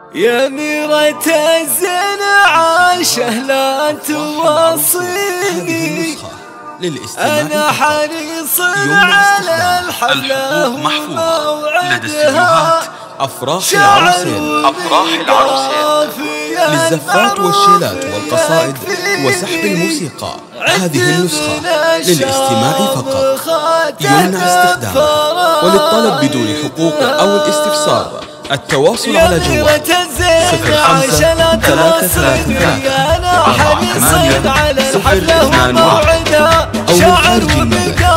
يا ميرة الزين عاشه لا توصيني، أنا حريص على الحفلة وموعدها. أفراح العروسين للزفات والشيلات والقصائد وسحب الموسيقى. هذه النسخة للاستماع فقط، يمنع استخدامها. وللطلب بدون حقوق أو الاستفسار التواصل على جوال 05-333-488-022 أو من خارج المملكة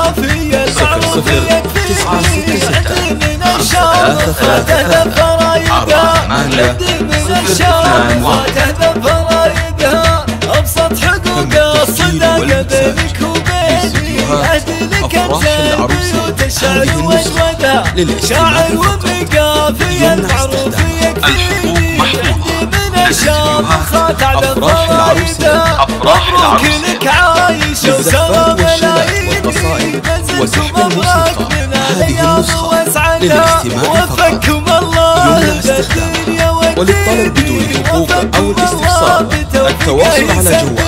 00-966-022. أبسط حقوق الصداقة بينك وبيني، أهدلك أمثال وتشهد وجودها. شاعر ومقافي المعروف يكفيني، من الشام خاتع للضايدة. مبروك لك عايش وسوى ملايين، وسحب الموسيقى. هذه النسخة للاستماع فقط، يمنع استخدامها. وللطلب بدون حقوق أو الاستفسار التواصل على جوال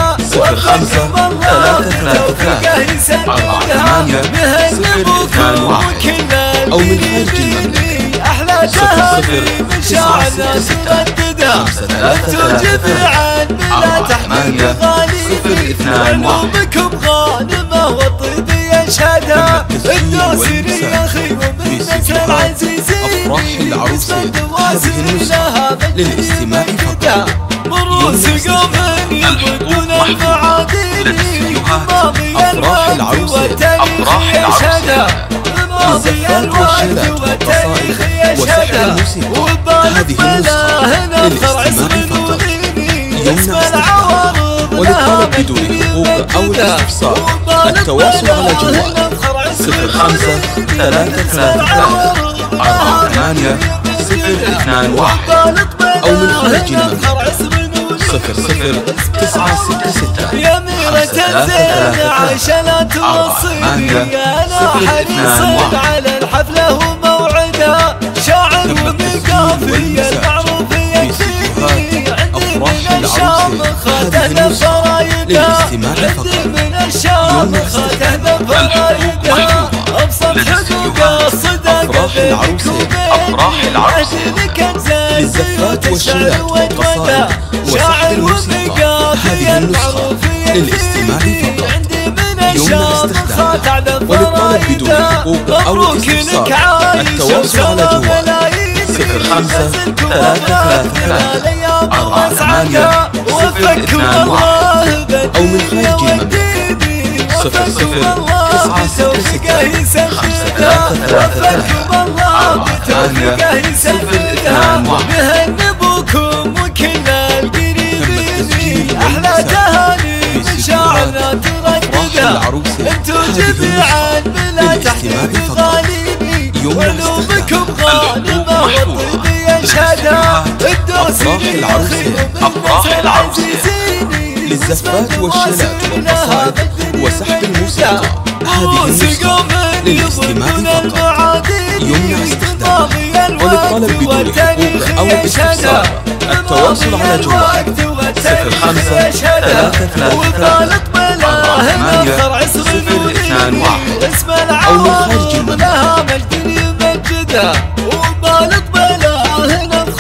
05-333-488-022 أو من خارج المملكة 00-966-488-022. بكم غانمة والطيب يشهدها. الدوسري يا أخي ومن نسل عزيزي. أفراح العروسين هذه النسخة للاستماع فقط، مروس قوم يودون المعادين. أفراح العروسين للزفات والشيلات والقصائد وسحب الموسيقى. هذه النسخة للاستماع فقط، يمنع استخدامها. وللطلب بدون حقوق أو الاستفسار التواصل على جوال 05-333-488-022 أو من خارج المملكة 00-966-533-488-022. يا ميرة الزين عايشة لا توصيني، أنا حريص على الحفلة وموعدها. شاعر ومقافي المعروف يكفيني، عندي من الشام خاتم الفرايدة. عندي من الشام خاتم الفرايدة. أبسط حقوق الصداقة بينك وبيني، أهدلك أمثال للزفات والشيلات والقصائد وسحب الموسيقى. هذه النسخة للاستماع فقط، يمنع استخدامها. وللطلب بدون حقوق أو الاستفسار التواصل على جوال 05-333-488-022 أو من خارج المملكة 00-966-533-488-022. بهنبوكم وكل القريبين، أحلى تهاني من شاعرنا ترددها. انتو جميعا بلا تحديد غاليني، ولومكم غالبة والطيب يشهدها. الدوسري يا أخي ومن نسل عزيزيني، للزفات والشيلات والقصائد وسحب الموسيقى. هذه النسخة للاستماع فقط، يمنع استخدامها. وللطلب بدون حقوق أو الاستفسار التواصل على جوال 05-333-488-022 أو من خارج المملكة